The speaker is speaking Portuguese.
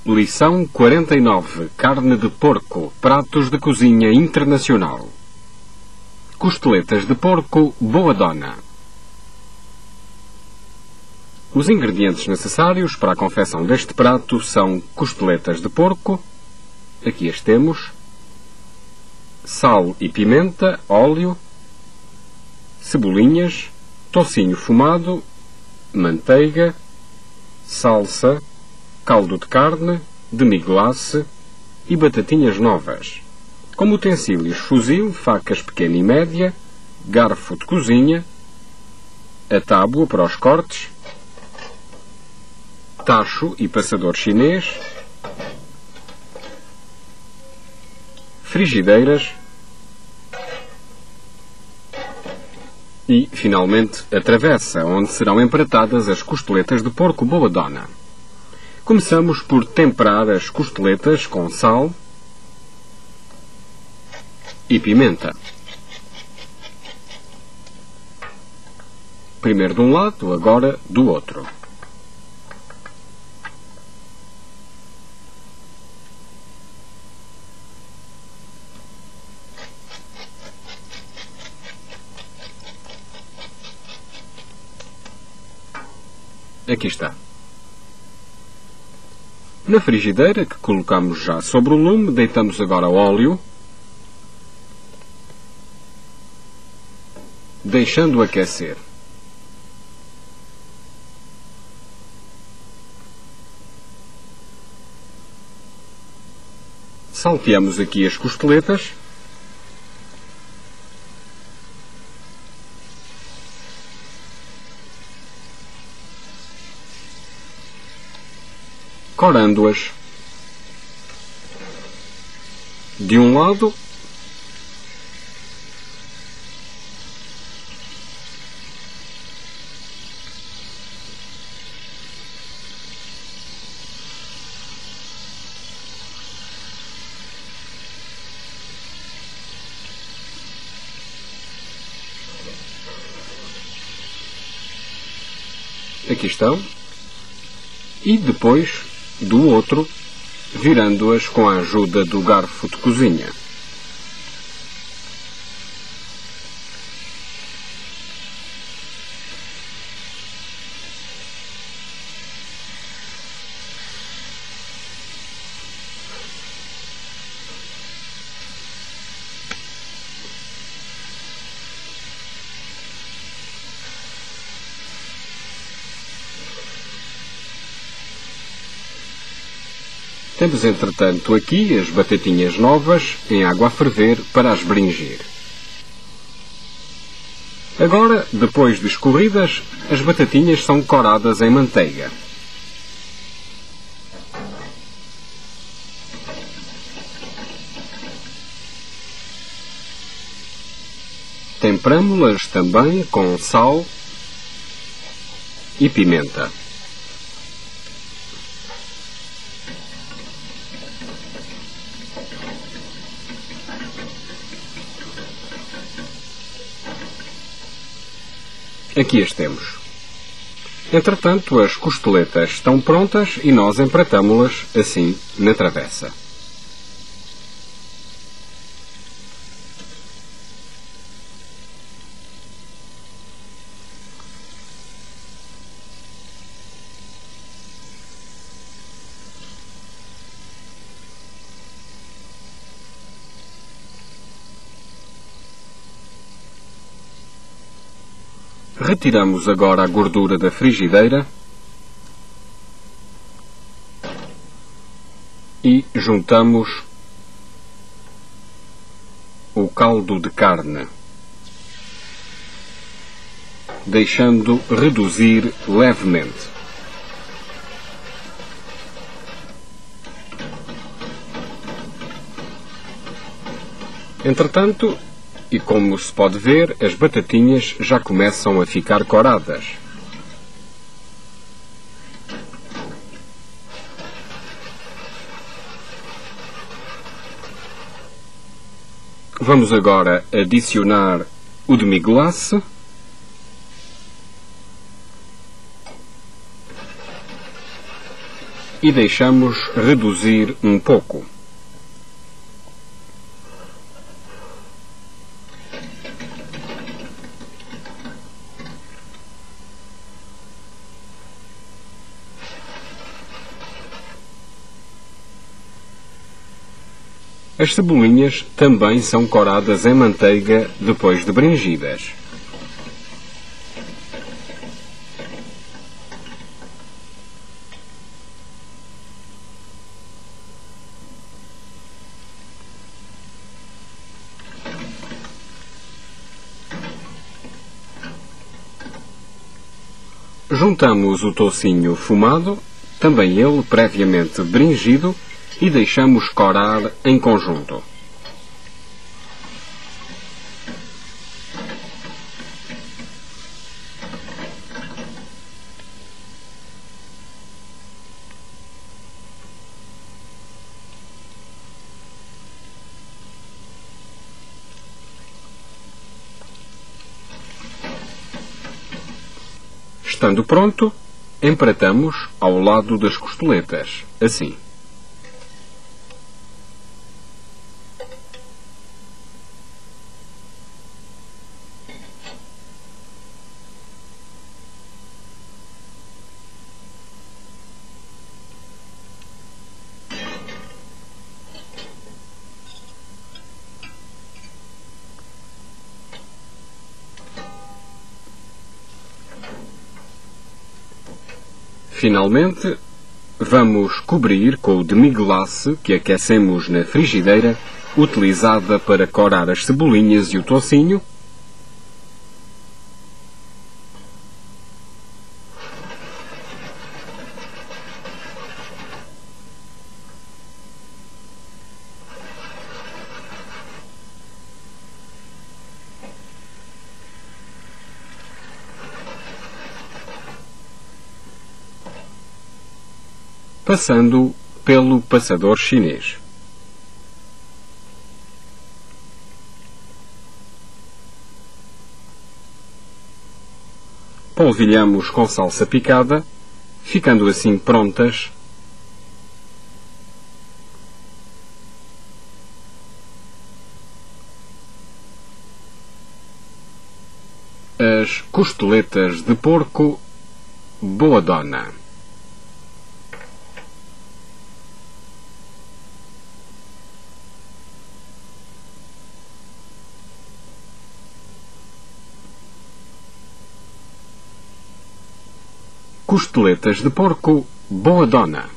Lição 49. Carne de porco. Pratos de cozinha internacional. Costeletas de porco Boa Dona. Os ingredientes necessários para a confecção deste prato são costeletas de porco, aqui as temos, sal e pimenta, óleo, cebolinhas, toucinho fumado, manteiga, salsa, caldo de carne, demi-glace e batatinhas novas. Como utensílios: fuzil, facas pequena e média, garfo de cozinha, a tábua para os cortes, tacho e passador chinês, frigideiras e, finalmente, a travessa, onde serão empratadas as costeletas de porco Boa Dona. Começamos por temperar as costeletas com sal e pimenta. Primeiro de um lado, agora do outro. Aqui está. Na frigideira, que colocamos já sobre o lume, deitamos agora óleo, deixando aquecer. Salteamos aqui as costeletas. Corando-as de um lado aqui estão, e depois do outro, virando-as com a ajuda do garfo de cozinha. Temos, entretanto, aqui as batatinhas novas em água a ferver para as bringir. Agora, depois de escorridas, as batatinhas são coradas em manteiga. Temperamo-las também com sal e pimenta. Aqui as temos. Entretanto, as costeletas estão prontas e nós empratamo-las assim na travessa. Retiramos agora a gordura da frigideira e juntamos o caldo de carne, deixando reduzir levemente. Entretanto, e como se pode ver, as batatinhas já começam a ficar coradas. Vamos agora adicionar o demi-glace e deixamos reduzir um pouco. As cebolinhas também são coradas em manteiga depois de bringidas. Juntamos o toucinho fumado, também ele previamente bringido, e deixamos corar em conjunto. Estando pronto, empratamos ao lado das costeletas, assim. Finalmente, vamos cobrir com o demi-glace que aquecemos na frigideira, utilizada para corar as cebolinhas e o toucinho. Passando pelo passador chinês. Polvilhamos com salsa picada, ficando assim prontas as costeletas de porco Boa Dona. Costeletas de porco Boa Dona.